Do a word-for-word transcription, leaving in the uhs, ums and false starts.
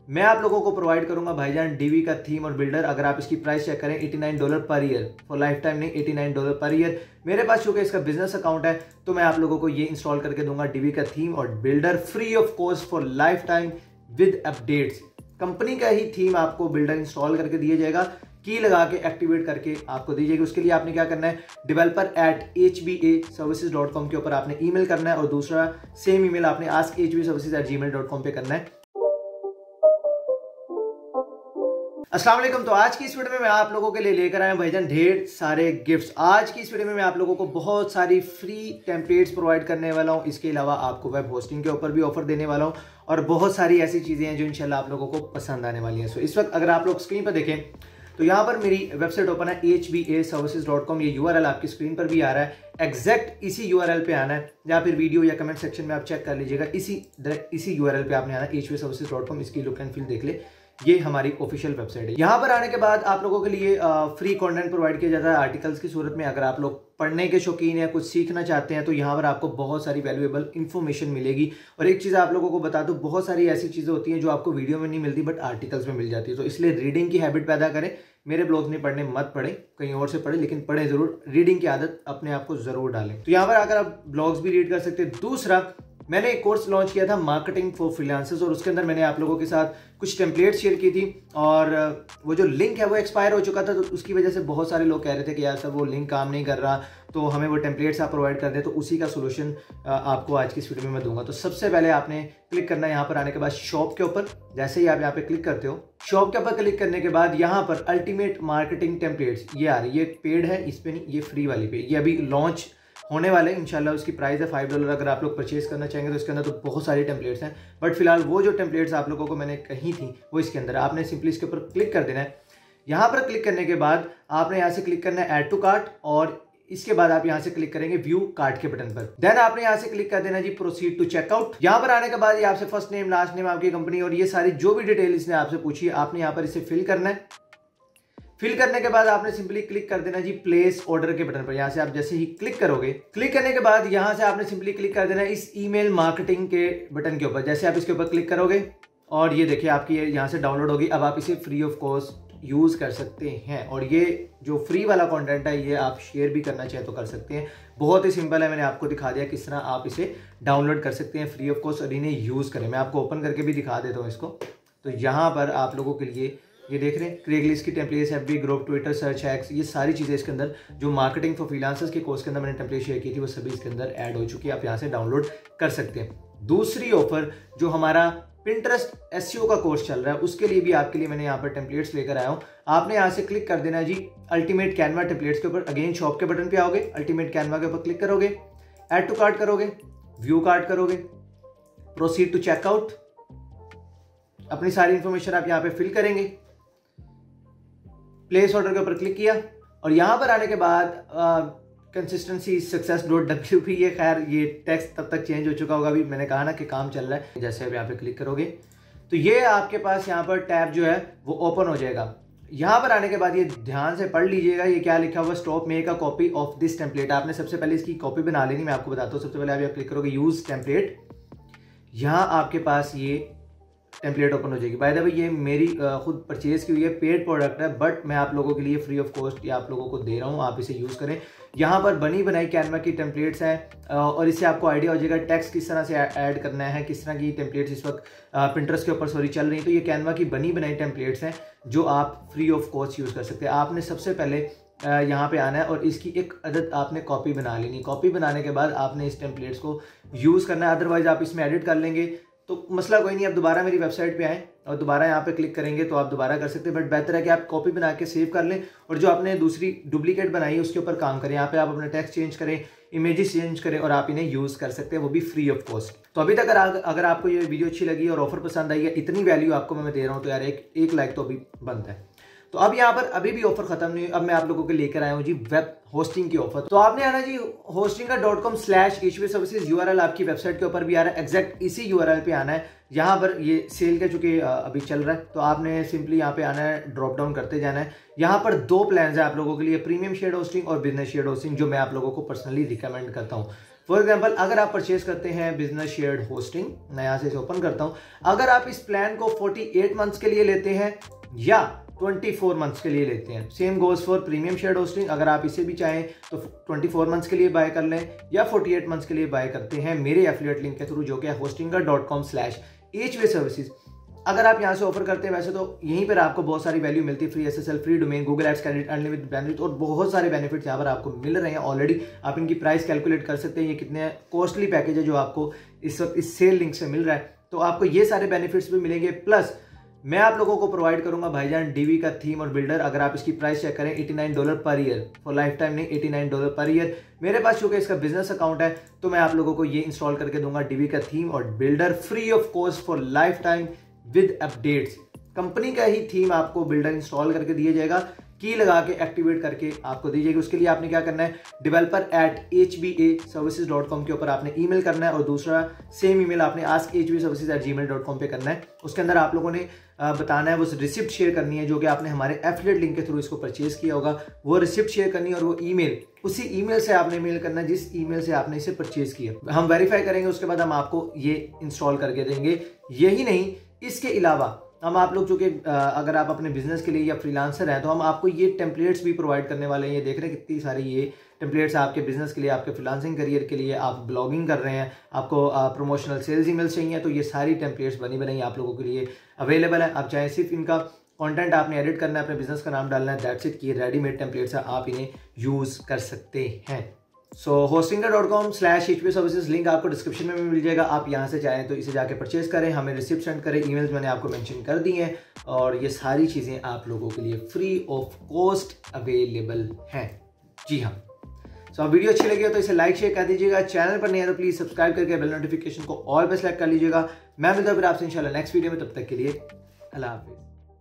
मैं आप लोगों को प्रोवाइड करूंगा भाईजान डीवी का थीम और बिल्डर। अगर आप इसकी प्राइस चेक करें नवासी dollar per year, for life time नहीं, नवासी डॉलर पर ईयर। मेरे पास चूंकि इसका बिजनेस अकाउंट है तो मैं आप लोगों को ये इंस्टॉल करके दूंगा डीवी का थीम और builder free of cost for life time with updates. Company का ही थीम आपको बिल्डर इंस्टॉल करके दिया जाएगा, की लगा के एक्टिवेट करके आपको दी जाएगी। उसके लिए आपने क्या करना है, developer at H B A services dot com के ऊपर आपने ईमेल करना है और दूसरा सेम ईमेल आपने ask H B services at Gmail dot com पे करना है। अस्सलाम वालेकुम। तो आज की इस वीडियो में मैं आप लोगों के लिए लेकर आया हूं भाईजान ढेर सारे गिफ्ट्स। आज की इस वीडियो में मैं आप लोगों को बहुत सारी फ्री टेम्पलेट्स प्रोवाइड करने वाला हूं। इसके अलावा आपको वेब होस्टिंग के ऊपर भी ऑफर देने वाला हूं और बहुत सारी ऐसी चीजें हैं जो इंशाल्लाह आप लोगों को पसंद आने वाली हैं। सो इस वक्त अगर आप लोग स्क्रीन पर देखें तो यहाँ पर मेरी वेबसाइट ओपन है H B A services dot com. ये यूआरएल आपकी स्क्रीन पर भी आ रहा है। एग्जैक्ट इसी यूआरएल पे आना है, या फिर वीडियो या कमेंट सेक्शन में आप चेक कर लीजिएगा। इसी इसी यूआरएल पे आपने आना है, H B A services dot com. इसकी लुक एंड फील देख ले, ये हमारी ऑफिशियल वेबसाइट है। यहाँ पर आने के बाद आप लोगों के लिए फ्री कंटेंट प्रोवाइड किया जाता है आर्टिकल्स की सूरत में। अगर आप लोग पढ़ने के शौकीन हैं, कुछ सीखना चाहते हैं, तो यहाँ पर आपको बहुत सारी वैल्यूएबल इंफॉर्मेशन मिलेगी। और एक चीज़ आप लोगों को बता दूं, बहुत सारी ऐसी चीज़ें होती हैं जो आपको वीडियो में नहीं मिलती बट आर्टिकल्स में मिल जाती है। तो इसलिए रीडिंग की हैबिट पैदा करें। मेरे ब्लॉग्स नहीं पढ़ने मत पढ़े, कहीं और से पढ़े, लेकिन पढ़े जरूर। रीडिंग की आदत अपने आप को जरूर डालें। तो यहाँ पर आकर आप ब्लॉग्स भी रीड कर सकते हैं। दूसरा, मैंने एक कोर्स लॉन्च किया था मार्केटिंग फॉर फ्रीलांसर्स और उसके अंदर मैंने आप लोगों के साथ कुछ टेम्पलेट शेयर की थी और वो जो लिंक है वो एक्सपायर हो चुका था। तो उसकी वजह से बहुत सारे लोग कह रहे थे कि यार सर वो लिंक काम नहीं कर रहा, तो हमें वो टेम्पलेट्स आप प्रोवाइड कर दें। तो उसी का सोल्यूशन आपको आज की इस वीडियो में मैं दूंगा। तो सबसे पहले आपने क्लिक करना है यहाँ पर आने के बाद शॉप के ऊपर। जैसे ही आप यहाँ पे क्लिक करते हो, शॉप के ऊपर क्लिक करने के बाद यहाँ पर अल्टीमेट मार्केटिंग टेम्पलेट्स ये आ रही है। ये पेड है, इस पे नहीं, ये फ्री वाली पे। ये अभी लॉन्च होने वाले इंशाल्लाह। उसकी प्राइस है फाइव डॉलर। अगर आप लोग परचेज करना चाहेंगे तो इसके अंदर तो बहुत सारी टेम्पलेट्स हैं, बट फिलहाल वो जो टेम्पलेट्स आप लोगों को मैंने कही थी वो इसके अंदर है। आपने सिंपली इसके ऊपर क्लिक कर देना है। यहाँ पर क्लिक करने के बाद आपने यहाँ से क्लिक करना है ऐड टू कार्ट और इसके बाद आप यहाँ से क्लिक करेंगे व्यू कार्ट के बटन पर। देन आपने यहाँ से क्लिक कर देना जी प्रोसीड टू चेकआउट। यहाँ पर आने के बाद ये आपसे फर्स्ट नेम, लास्ट नेम, आपकी कंपनी और ये सारी जो भी डिटेल इसने आपसे पूछी है आपने यहाँ पर इसे फिल करना है। फिल करने के बाद आपने सिंपली क्लिक कर देना जी प्लेस ऑर्डर के बटन पर। यहाँ से आप जैसे ही क्लिक करोगे, क्लिक करने के बाद यहाँ से आपने सिंपली क्लिक कर देना इस ईमेल मार्केटिंग के बटन के ऊपर। जैसे आप इसके ऊपर क्लिक करोगे और ये देखिए आपकी यहाँ से डाउनलोड होगी। अब आप इसे फ्री ऑफ कॉस्ट यूज कर सकते हैं और ये जो फ्री वाला कंटेंट है ये आप शेयर भी करना चाहे तो कर सकते हैं। बहुत ही सिंपल है, मैंने आपको दिखा दिया किस तरह आप इसे डाउनलोड कर सकते हैं फ्री ऑफ कॉस्ट और इन्हें यूज करें। मैं आपको ओपन करके भी दिखा देता हूँ इसको। तो यहाँ पर आप लोगों के लिए ये देख रहे हैं क्रेगलिस्ट की templates, FB group, Twitter search hacks, ये सारी चीज़ें इसके अंदर जो मार्केटिंग फॉर फ्रीलांसर्स के कोर्स के अंदर मैंने टेम्पलेट शेयर की थी वो सभी इसके अंदर ऐड हो चुकी है। आप यहाँ से डाउनलोड कर सकते हैं। दूसरी ऑफर जो हमारा पिंटरेस्ट एसईओ का कोर्स चल रहा है उसके लिए भी आपके लिए मैंने यहाँ पर टेम्पलेट्स लेकर आया हूँ। आपने यहाँ से क्लिक कर देना है जी अल्टीमेट कैनवा टेम्पलेट्स के ऊपर। अगेन शॉप के बटन पे आओगे, अल्टीमेट कैनवा के ऊपर क्लिक करोगे, ऐड टू कार्ट करोगे, व्यू कार्ट करोगे, प्रोसीड टू चेकआउट। अपनी सारी इंफॉर्मेशन आप यहाँ पे फिल करेंगे, प्लेस ऑर्डर के ऊपर क्लिक किया और यहाँ पर आने के बाद consistency success dot W P, ये खैर ये टेक्स्ट तब तक चेंज हो चुका होगा। अभी मैंने कहा ना कि काम चल रहा है। जैसे अब यहाँ पे क्लिक करोगे तो ये आपके पास यहाँ पर टैब जो है वो ओपन हो जाएगा। यहाँ पर आने के बाद ये ध्यान से पढ़ लीजिएगा, ये क्या लिखा हुआ, stop make a copy of this template. आपने सबसे पहले इसकी कॉपी बना लेनी। मैं आपको बताता हूँ। सबसे पहले आप क्लिक करोगे यूज टेम्पलेट, यहाँ आपके पास ये टेम्पलेट ओपन हो जाएगी। बाय द वे ये मेरी खुद परचेज की हुई है, पेड प्रोडक्ट है, बट मैं आप लोगों के लिए फ्री ऑफ कॉस्ट ये आप लोगों को दे रहा हूँ। आप इसे यूज़ करें। यहाँ पर बनी बनाई कैनवा की टेम्पलेट्स हैं और इससे आपको आइडिया हो जाएगा टेक्स्ट किस तरह से ऐड करना है, किस तरह की टेम्पलेट्स इस वक्त पिंटरेस्ट के ऊपर सॉरी चल रही। तो ये कैनवा की बनी बनाई टेम्पलेट्स हैं जो आप फ्री ऑफ कॉस्ट यूज़ कर सकते हैं। आपने सबसे पहले यहाँ पे आना है और इसकी एक अदद आपने कॉपी बना लेनी। कॉपी बनाने के बाद आपने इस टेम्पलेट्स को यूज़ करना है, अदरवाइज आप इसमें एडिट कर लेंगे तो मसला कोई नहीं। आप दोबारा मेरी वेबसाइट पे आएँ और दोबारा यहाँ पे क्लिक करेंगे तो आप दोबारा कर सकते हैं, बट बेहतर है कि आप कॉपी बना के सेव कर लें और जो आपने दूसरी डुप्लीकेट बनाई है उसके ऊपर काम करें। यहाँ पे आप अपना टेक्स्ट चेंज करें, इमेजेस चेंज करें और आप इन्हें यूज़ कर सकते हैं, वो भी फ्री ऑफ कॉस्ट। तो अभी तक अगर अगर आपको ये वीडियो अच्छी लगी और ऑफर पसंद आई है, इतनी वैल्यू आपको मैं दे रहा हूँ तो यार एक एक लाइक तो अभी बनता है। तो अब यहाँ पर अभी भी ऑफर खत्म नहीं हुई। अब मैं आप लोगों के लेकर आया हूँ जी वेब होस्टिंग की ऑफर। तो आपने आना जी Hostinger dot com slash H B services URL आपकी वेबसाइट के ऊपर भी आ रहा है। एग्जैक्ट इसी यूआरएल पे आना है। यहाँ पर ये सेल के चूंकि अभी चल रहा है तो आपने सिंपली यहाँ पे आना है, ड्रॉप डाउन करते जाना है। यहाँ पर दो प्लान है आप लोगों के लिए, प्रीमियम शेयर्ड होस्टिंग और बिजनेस शेयर्ड होस्टिंग, जो मैं आप लोगों को पर्सनली रिकमेंड करता हूँ। फॉर एग्जाम्पल अगर आप परचेज करते हैं बिजनेस शेयर्ड होस्टिंग, मैं यहाँ से इसे ओपन करता हूँ, अगर आप इस प्लान को अड़तालीस मंथ्स के लिए लेते हैं या चौबीस मंथ्स के लिए लेते हैं, same goes for premium shared hosting, अगर आप इसे भी चाहें तो चौबीस मंथ्स के लिए बाय कर लें या अड़तालीस मंथ्स के लिए बाय करते हैं मेरे एफिलिएट लिंक के थ्रू जो कि है Hostinger dot com slash H B services. अगर आप यहाँ से ऑफर करते हैं, वैसे तो यहीं पर आपको बहुत सारी वैल्यू मिलती है, free SSL, free domain, Google ads credit, unlimited benefit और बहुत सारे बेनिफिट्स यहाँ पर आपको मिल रहे हैं ऑलरेडी। आप इनकी प्राइस कैलकुलेट कर सकते हैं, ये कितने कॉस्टली पैकेज है जो आपको इस वक्त इस सेल लिंक से मिल रहा है, तो आपको ये सारे बेनिफिट्स भी मिलेंगे। प्लस मैं आप लोगों को प्रोवाइड करूंगा भाईजान डीवी का थीम और बिल्डर। अगर आप इसकी प्राइस चेक करें नवासी dollar per year, for life time नहीं, नवासी डॉलर पर ईयर। मेरे पास चूंकि इसका बिजनेस अकाउंट है तो मैं आप लोगों को ये इंस्टॉल करके दूंगा डीवी का थीम और builder free of cost for life time with updates. Company का ही थीम आपको बिल्डर इंस्टॉल करके दिया जाएगा, की लगा के एक्टिवेट करके आपको दी जाएगी। उसके लिए आपने क्या करना है, developer at H B A services dot com के ऊपर आपने ईमेल करना है और दूसरा सेम ईमेल आपने ask H B services at Gmail dot com पे करना है। उसके अंदर आप लोगों ने बताना है, वो रिसिप्ट शेयर करनी है जो कि आपने हमारे एफिलिएट लिंक के थ्रू इसको परचेज किया होगा, वो रिसिप्ट शेयर करनी है और वो ईमेल उसी ईमेल से आपने मेल करना है जिस ईमेल से आपने इसे परचेज किया। हम वेरीफाई करेंगे, उसके बाद हम आपको ये इंस्टॉल करके देंगे। यही नहीं, इसके अलावा हम आप लोग, चूंकि अगर आप अपने बिजनेस के लिए या फ्रीलांसर हैं तो हम आपको ये टेम्पलेट्स भी प्रोवाइड करने वाले हैं। ये देख रहे हैं कितनी सारी ये टेम्पलेट्स आपके बिजनेस के लिए, आपके फ्रीलांसिंग करियर के लिए, आप ब्लॉगिंग कर रहे हैं, आपको प्रमोशनल सेल्स ईमेल्स चाहिए, तो ये सारी टेम्पलेट्स बनी बनाई आप लोगों के लिए अवेलेबल है। आप चाहे सिर्फ इनका कंटेंट आपने एडिट करना है, अपने बिजनेस का नाम डालना है, दैट्स इट, कि रेडीमेड टेम्पलेट्स है, आप इन्हें यूज कर सकते हैं। So Hostinger dot com slash H P services link आपको डिस्क्रिप्शन में भी मिल जाएगा। आप यहाँ से चाहें तो इसे जाके परचेज करें, हमें रिसिप्ट सेंड करें, ईमेल्स मैंने आपको मेंशन कर दी हैं और ये सारी चीज़ें आप लोगों के लिए फ्री ऑफ कॉस्ट अवेलेबल हैं। जी हाँ, सो so, वीडियो अच्छी लगी हो तो इसे लाइक शेयर कर दीजिएगा। चैनल पर नहीं है तो प्लीज सब्सक्राइब करके बेल नोटिफिकेशन को ऑल पे सेलेक्ट कर लीजिएगा। मैं मिलता हूं फिर आपसे इंशाल्लाह नेक्स्ट वीडियो में, तब तक के लिए अल्लाह हाफिज़।